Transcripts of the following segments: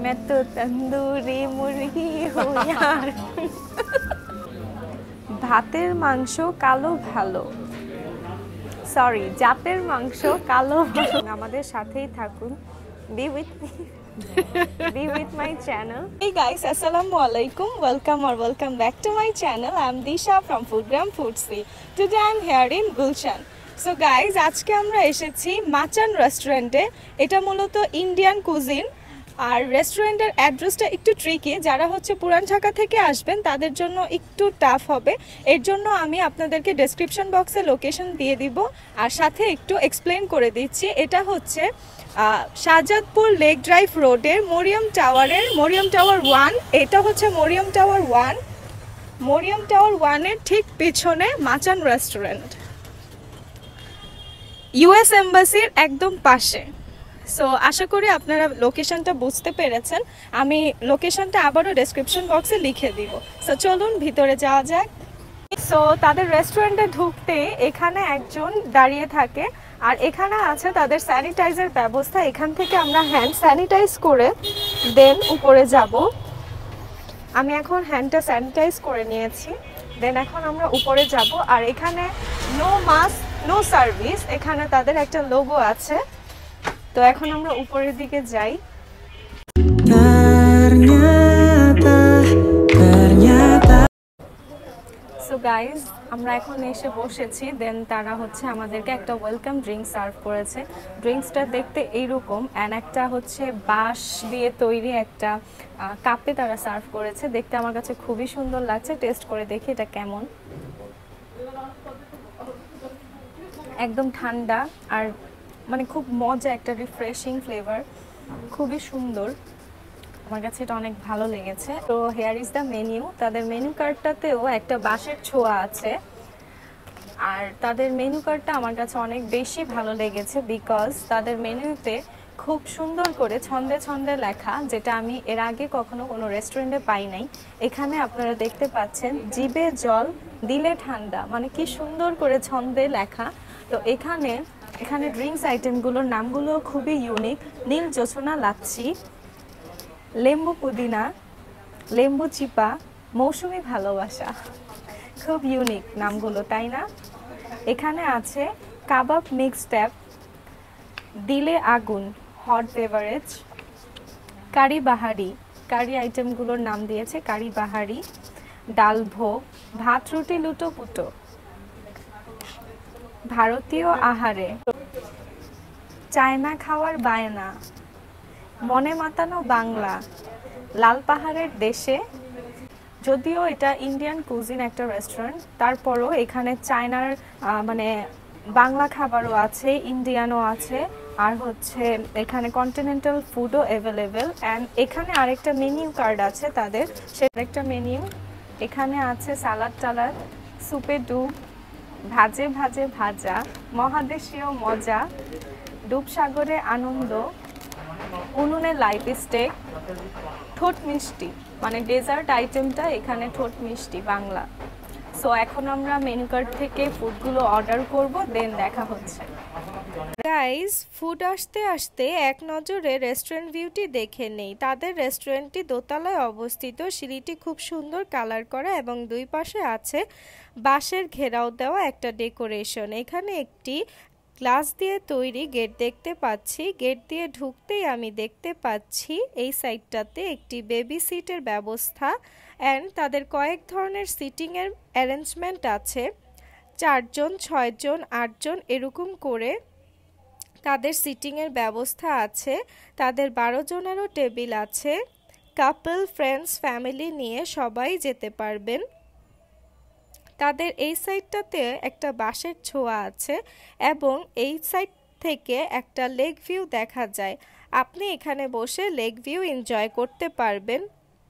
मैं तो तंदूरी मुर्गी हूँ यार। ভাতের মাংস কালো ভালো, সরি জাতের মাংস কালো ভালো। আমাদের সাথেই থাকুন, be with my channel. Hey guys, assalamu alaikum, welcome back to my channel. I'm Disha from Foodgram Foodsie. Today I'm here in Gulshan. So guys, আজকে আমরা এসেছি MaChan রেস্টুরেন্টে। এটা মূলত ইন্ডিয়ান কুজিন, আর রেস্টুরেন্টের অ্যাড্রেসটা একটু ট্রিকি। যারা হচ্ছে পুরান ঢাকা থেকে আসবেন তাদের জন্য একটু টাফ হবে, এর জন্য আমি আপনাদেরকে ডেসক্রিপশন বক্সে লোকেশন দিয়ে দিব আর সাথে একটু এক্সপ্লেন করে দিচ্ছি। এটা হচ্ছে শাহজাদপুর লেক ড্রাইভ রোডের মরিয়ম টাওয়ার 1। এটা হচ্ছে মরিয়ম টাওয়ার 1-এর ঠিক পিছনে MaChan রেস্টুরেন্ট, ইউএস এম্বাসির একদম পাশে। সো আশা করি আপনারা লোকেশনটা বুঝতে পেরেছেন। আমি লোকেশনটা আবারও ডেসক্রিপশন বক্সে লিখে দিব। সো চলুন ভিতরে যাওয়া যাক। সো তাদের রেস্টুরেন্টে ঢুকতে এখানে একজন দাঁড়িয়ে থাকে, আর এখানে আছে তাদের স্যানিটাইজার ব্যবস্থা। এখান থেকে আমরা হ্যান্ড স্যানিটাইজ করে দেন উপরে যাব। আমি এখন হ্যান্ডটা স্যানিটাইজ করে নিয়েছি, দেন এখন আমরা উপরে যাব। আর এখানে নো মাস্ক নো সার্ভিস, এখানে তাদের একটা লোগো আছে। তো এখন আমরা উপরের দিকে যাই। সো গাইজ, আমরা এখন এসে বসেছি। দেন তারা হচ্ছে আমাদেরকে একটা ওয়েলকাম ড্রিঙ্ক সার্ভ করেছে। ড্রিঙ্কসটা দেখতে এইরকম, অ্যান্ড একটা হচ্ছে বাঁশ দিয়ে তৈরি একটা কাপে তারা সার্ভ করেছে। দেখতে আমার কাছে খুবই সুন্দর লাগছে। টেস্ট করে দেখি এটা কেমন। একদম ঠান্ডা আর মানে খুব মজা, একটা রিফ্রেশিং ফ্লেভার, খুবই সুন্দর। আমার কাছে এটা অনেক ভালো লেগেছে। তো হেয়ার ইজ দ্য মেনু। তাদের মেনু কার্ডটাতেও একটা বাঁশের ছোঁয়া আছে, আর তাদের মেনু কার্ডটা আমার কাছে অনেক বেশি ভালো লেগেছে বিকজ তাদের মেনুতে খুব সুন্দর করে ছন্দে ছন্দে লেখা, যেটা আমি এর আগে কখনো কোনো রেস্টুরেন্টে পাই নাই। এখানে আপনারা দেখতে পাচ্ছেন জিভে জল দিলে ঠান্ডা, মানে কি সুন্দর করে ছন্দে লেখা। তো এখানে ড্রিঙ্কস আইটেমগুলোর নামগুলো খুবই ইউনিক। নীল জোছনা লাচ্ছি, লেম্বু পুদিনা, লেম্বু চিপা, মৌসুমি ভালোবাসা। খুব ইউনিক নামগুলো, তাই না? এখানে আছে কাবাব মিক্স ট্যাপ, দিলে আগুন হট বেভারেজ, কারি বাহারি, কারি আইটেমগুলোর নাম দিয়েছে কারি বাহারি, ডাল ভোগ, ভাত রুটি লুটো পুটো, ভারতীয় আহারে, চায়না খাওয়ার বায়না, মনে মাতানো বাংলা, লাল পাহাড়ের দেশে। যদিও এটা ইন্ডিয়ান কুজিন একটা রেস্টুরেন্ট, তারপরও এখানে চায়নার মানে বাংলা খাবারও আছে, ইন্ডিয়ানও আছে, আর হচ্ছে এখানে কন্টিনেন্টাল ফুডও অ্যাভেলেবেল। অ্যান্ড এখানে আরেকটা মেনু কার্ড আছে তাদের, সেটা একটা মেনু। এখানে আছে সালাদ টালাদ, সুপে ডুব, ভাজে ভাজে ভাজা, মহাদেশীয় মজা, ডুবসাগরে আনন্দ, উনুনে লাইফ স্টেক, ঠোঁট মিষ্টি, মানে ডেজার্ট আইটেমটা এখানে ঠোঁট মিষ্টি বাংলা। সো এখন আমরা মেনু কার্ড থেকে ফুডগুলো অর্ডার করব, দেন দেখা হচ্ছে। গাইস, ফুড আসতে আসতে এক নজরে রেস্টুরেন্ট ভিউটি দেখে নেই। তাদের রেস্টুরেন্টটি দোতলায় অবস্থিত, সিঁড়িটি খুব সুন্দর কালার করা এবং দুই পাশে আছে বাঁশের ঘেরাও দেওয়া একটা ডেকোরেশন। এখানে একটি গ্লাস দিয়ে তৈরি গেট দেখতে পাচ্ছি। গেট দিয়ে ঢুকতেই আমি দেখতে পাচ্ছি এই সাইডটাতে একটি বেবি সিটের ব্যবস্থা, অ্যান্ড তাদের কয়েক ধরনের সিটিংয়ের অ্যারেঞ্জমেন্ট আছে। 4 জন 6 জন 8 জন এরকম করে তাদের সিটিংয়ের ব্যবস্থা আছে। তাদের 12 জনেরও টেবিল আছে। কাপল, ফ্রেন্ডস, ফ্যামিলি নিয়ে সবাই যেতে পারবেন। তাদের এই সাইডটাতে একটা বাঁশের ছোঁয়া আছে এবং এই সাইড থেকে একটা লেক ভিউ দেখা যায়। আপনি এখানে বসে লেক ভিউ এনজয় করতে পারবেন।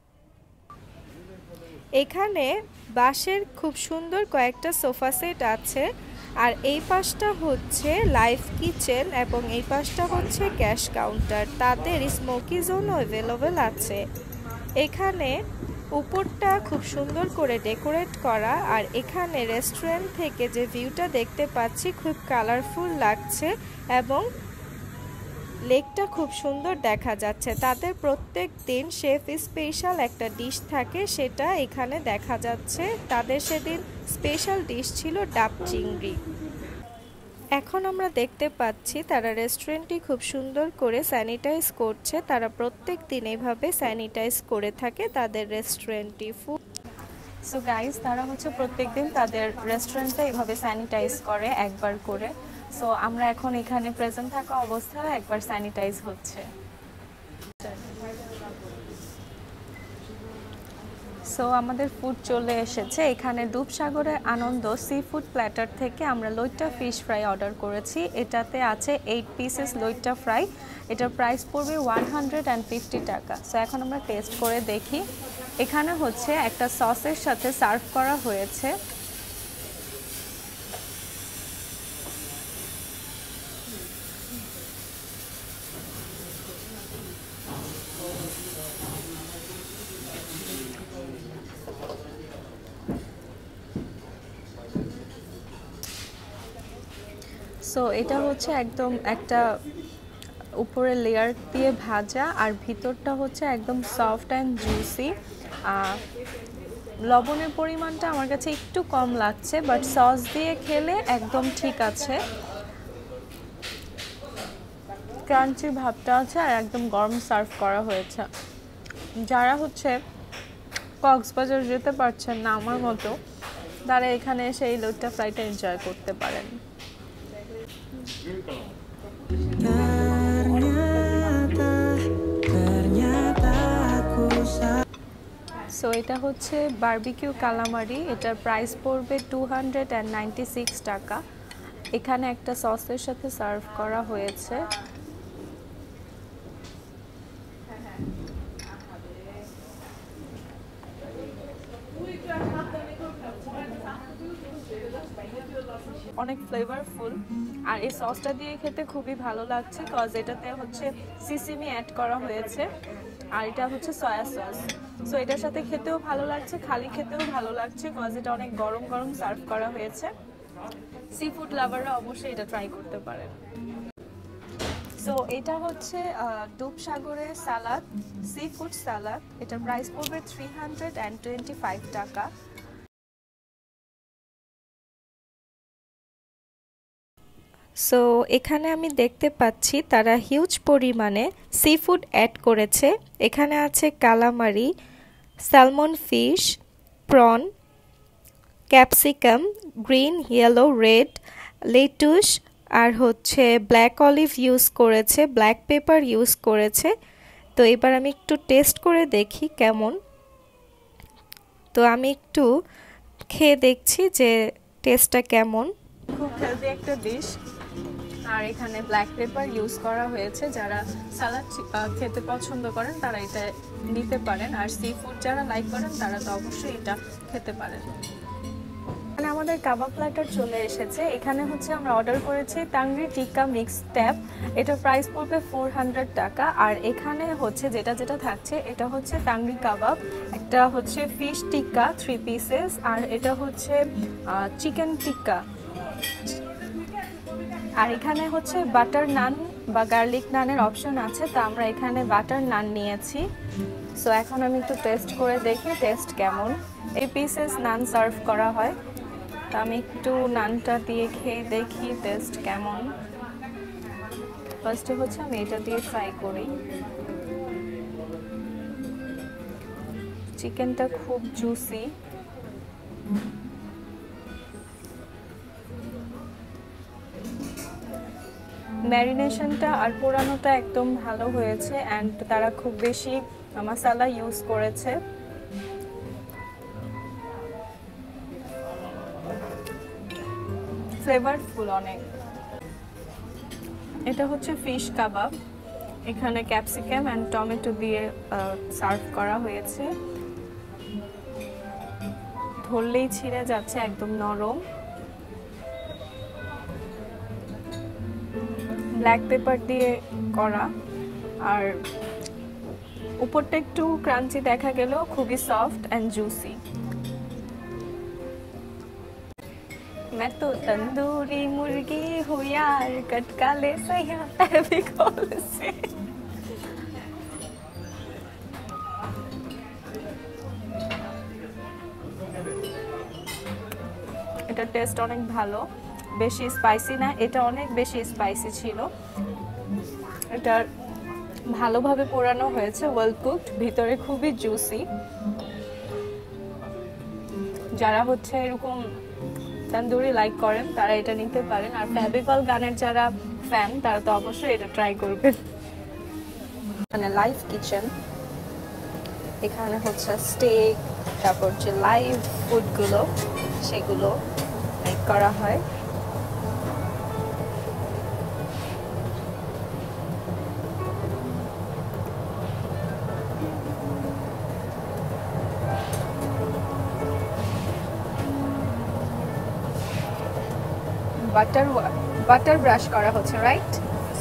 এখানে বাঁশের খুব সুন্দর কয়েকটা সোফা সেট আছে, আর এই পাশটা হচ্ছে লাইভ কিচেন এবং এই পাশটা হচ্ছে ক্যাশ কাউন্টার। তাদের স্মোকি জোনও অ্যাভেলেবেল আছে। এখানে উপরটা খুব সুন্দর করে ডেকোরেট করা, আর এখানে রেস্টুরেন্ট থেকে যে ভিউটা দেখতে পাচ্ছি খুব কালারফুল লাগছে এবং লেকটা খুব সুন্দর দেখা যাচ্ছে। তাদের প্রত্যেক দিন শেফ স্পেশাল একটা ডিশ থাকে, সেটা এখানে দেখা যাচ্ছে। তাদের সেদিন স্পেশাল ডিশ ছিল ডাব চিংড়ি। এখন আমরা দেখতে পাচ্ছি তারা রেস্টুরেন্টটি খুব সুন্দর করে স্যানিটাইজ করছে। তারা প্রত্যেক দিন এইভাবে স্যানিটাইজ করে থাকে তাদের রেস্টুরেন্টটি। সো গাইস, তারা হচ্ছে প্রত্যেকদিন তাদের রেস্টুরেন্টটা এইভাবে স্যানিটাইজ করে একবার করে। সো আমরা এখন এখানে প্রেজেন্ট থাকা অবস্থায় একবার স্যানিটাইজ হচ্ছে। সো আমাদের ফুড চলে এসেছে। এখানে দুধসাগরের আনন্দ সি ফুড প্ল্যাটার থেকে আমরা লইট্টা ফিশ ফ্রাই অর্ডার করেছি। এটাতে আছে 8 পিসেস লইট্টা ফ্রাই। এটার প্রাইস পড়বে 150 টাকা। সো এখন আমরা টেস্ট করে দেখি। এখানে হচ্ছে একটা সসের সাথে সার্ভ করা হয়েছে। সো এটা হচ্ছে একদম একটা উপরে লেয়ার দিয়ে ভাজা, আর ভিতরটা হচ্ছে একদম সফট অ্যান্ড জুসি। লবণের পরিমাণটা আমার কাছে একটু কম লাগছে, বাট সস দিয়ে খেলে একদম ঠিক আছে। ক্রাঞ্চি ভাবটা আছে, আর একদম গরম সার্ভ করা হয়েছে। যারা হচ্ছে কক্সবাজার যেতে পারছেন না আমার মতো, তারা এখানে এসে এই লইট্টা ফ্রাইটা এনজয় করতে পারেন। সো এটা হচ্ছে বারবিকিউ কালামারি। এটার প্রাইস পড়বে 296 টাকা। এখানে একটা সসের সাথে সার্ভ করা হয়েছে। অনেক ফ্লেভারফুল, আর এই সসটা দিয়ে খেতে খুবই ভালো লাগছে, কজ এটাতে হচ্ছে সিসিমি অ্যাড করা হয়েছে, আর এটা হচ্ছে সয়া সস। সো এটার সাথে খেতেও ভালো লাগছে, খালি খেতেও ভালো লাগছে, কজ এটা অনেক গরম গরম সার্ভ করা হয়েছে। সি ফুড লাভাররা অবশ্যই এটা ট্রাই করতে পারেন। সো এটা হচ্ছে দুধসাগরের সালাদ, সি ফুড সালাদ। এটার প্রাইস পড়বে 325 টাকা। সো এখানে আমি দেখতে পাচ্ছি তারা হিউজ পরিমাণে সি ফুড অ্যাড করেছে। এখানে আছে calamari, salmon fish, prawn, capsicum, green, yellow, red, lettuce, আর হচ্ছে ব্ল্যাক অলিভ ইউজ করেছে, ব্ল্যাক পেপার ইউজ করেছে। তো এবার আমি একটু টেস্ট করে দেখি কেমন। তো আমি একটু খেয়ে দেখছি যে টেস্টটা কেমন। খুব হেলদি একটা ডিশ, আর এখানে ব্ল্যাক পেপার ইউজ করা হয়েছে। যারা সালাদ খেতে পছন্দ করেন তারা এটা নিতে পারেন, আর সি ফুড যারা লাইক করেন তারা তো অবশ্যই এটা খেতে পারেন। এখানে আমাদের কাবাব প্ল্যাটার চলে এসেছে। এখানে হচ্ছে আমরা অর্ডার করেছি তাংরি টিক্কা মিক্স ট্যাপ। এটার প্রাইস পড়বে 400 টাকা। আর এখানে হচ্ছে যেটা যেটা থাকছে, এটা হচ্ছে তাংরি কাবাব, একটা হচ্ছে ফিশ টিক্কা 3 পিসেস, আর এটা হচ্ছে চিকেন টিক্কা। আর এখানে হচ্ছে বাটার নান বা গার্লিক নানের অপশন আছে, তো আমরা এখানে বাটার নান নিয়েছি। সো এখন আমি একটু টেস্ট করে দেখি টেস্ট কেমন। এই পিসেস নান সার্ভ করা হয়, তো আমি একটু নানটা দিয়ে খেয়ে দেখি টেস্ট কেমন। ফার্স্টে হচ্ছে আমি এটা দিয়ে ট্রাই করি। চিকেনটা খুব জুসি, ম্যারিনেশনটা আর পোড়ানোটা একদম ভালো হয়েছে, অ্যান্ড তারা খুব বেশি মশলা ইউজ করেছে। ফ্লেভারফুল অনেক। এটা হচ্ছে ফিশ কাবাব। এখানে ক্যাপসিকাম অ্যান্ড টমেটো দিয়ে সার্ভ করা হয়েছে। ধরলেই ছিঁড়ে যাচ্ছে, একদম নরম। ব্ল্যাক পেপার দিয়ে করা, আর উপরটা একটু ক্রাঞ্চি দেখা গেলেও খুবই সফট অ্যান্ড জুসি। मैं तो तंदूरी मुर्गी हूँ यार कटकाले सैया फेविकॉल से। এটা টেস্ট অনেক ভালো, বেশি স্পাইসি না, এটা অনেক বেশি স্পাইসি ছিল। এটা ভালোভাবে পোড়ানো হয়েছে, ওয়েল কুকড, ভিতরে খুবই জুসি। যারা হচ্ছে এরকম তন্দুরি লাইক করেন তারা এটা নিতে পারেন, আর ফেভিকল গানের যারা ফ্যান তারা তো অবশ্যই এটা ট্রাই করবেন। মানে লাইভ কিচেন, এখানে হচ্ছে স্টেক, তারপর যে লাইভ ফুডগুলো সেগুলো মেক করা হয়। বাটার ব্রাশ করা হচ্ছে, রাইট?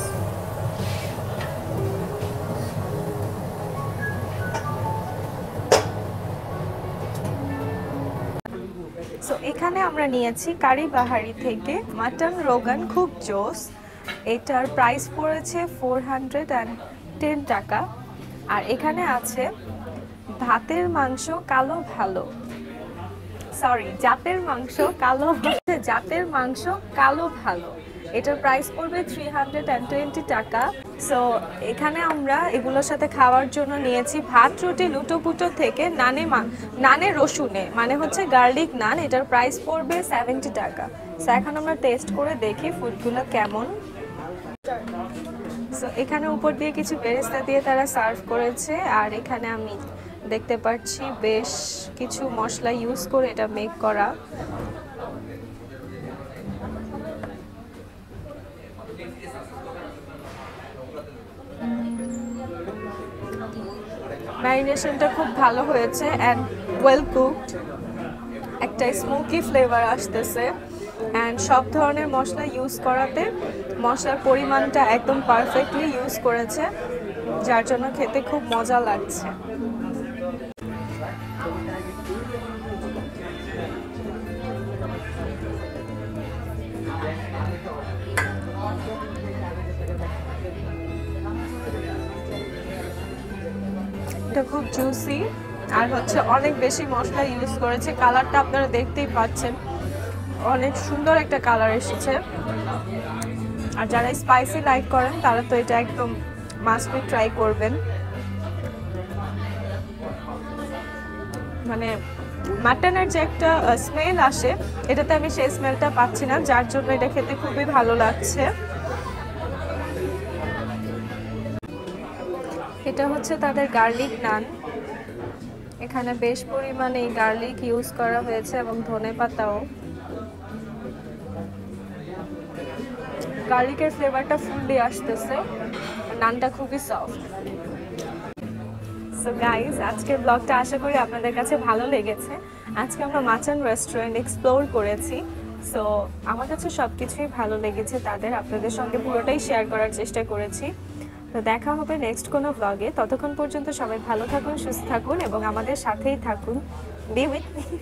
সো এখানে আমরা নিয়েছি কারি বাহারি থেকে মাটন রোগান, খুব জোস। এটার প্রাইস পড়েছে 410 টাকা। আর এখানে আছে ভাতের মাংস কালো ভালো, সরি জাতের মাংস কালো, জাতের মাংস কালো ভালো। এটার প্রাইস পড়বে 320 টাকা। সো এখানে আমরা এগুলোর সাথে খাওয়ার জন্য নিয়েছি ভাত রুটি লুটোপুটো থেকে নানে রসুনে, মানে হচ্ছে গার্লিক নান। এটার প্রাইস পড়বে 70 টাকা। সো এখন আমরা টেস্ট করে দেখি ফুডগুলো কেমন। সো এখানে উপর দিয়ে কিছু বেরেস্তা দিয়ে তারা সার্ভ করেছে, আর এখানে আমি দেখতে পাচ্ছি বেশ কিছু মশলা ইউজ করে এটা মেক করা। ম্যারিনেশনটা খুব ভালো হয়েছে অ্যান্ড ওয়েল কুকড, একটা স্মোকি ফ্লেভার আসতেছে। অ্যান্ড সব ধরনের মশলা ইউজ করাতে মশলার পরিমাণটা একদম পারফেক্টলি ইউজ করেছে, যার জন্য খেতে খুব মজা লাগছে। এটা খুব জুসি আর হচ্ছে অনেক বেশি মশলা ইউজ করেছে। কালারটা আপনারা দেখতেই পাচ্ছেন, অনেক সুন্দর একটা কালার এসেছে। আর যারা স্পাইসি লাইক করেন তারা তো এটা একদম মাস্ট বি ট্রাই করবেন। মানে মাটনের যে একটা স্মেল আসে, এটাতে আমি সেই স্মেলটা পাচ্ছি না, যার জন্য এটা খেতে খুবই ভালো লাগছে। এটা হচ্ছে তাদের গার্লিক নান। এখানে বেশ পরিমাণে গার্লিক ইউজ করা হয়েছে এবং ধনেপাতাও। গার্লিকের ফ্লেভারটা ফুললি আসতেছে, নানটা খুবই সফট। সো গাইজ, আজকের ব্লগটা আশা করি আপনাদের কাছে ভালো লেগেছে। আজকে আমরা মাচান রেস্টুরেন্ট এক্সপ্লোর করেছি। সো আমার কাছে সব কিছুই ভালো লেগেছে, তাদের আপনাদের সঙ্গে পুরোটাই শেয়ার করার চেষ্টা করেছি। তো দেখা হবে নেক্সট কোনো ব্লগে। ততক্ষণ পর্যন্ত সবাই ভালো থাকুন, সুস্থ থাকুন এবং আমাদের সাথেই থাকুন।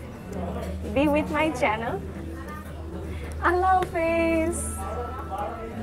Be with my channel. আল্লাহ হাফেজ।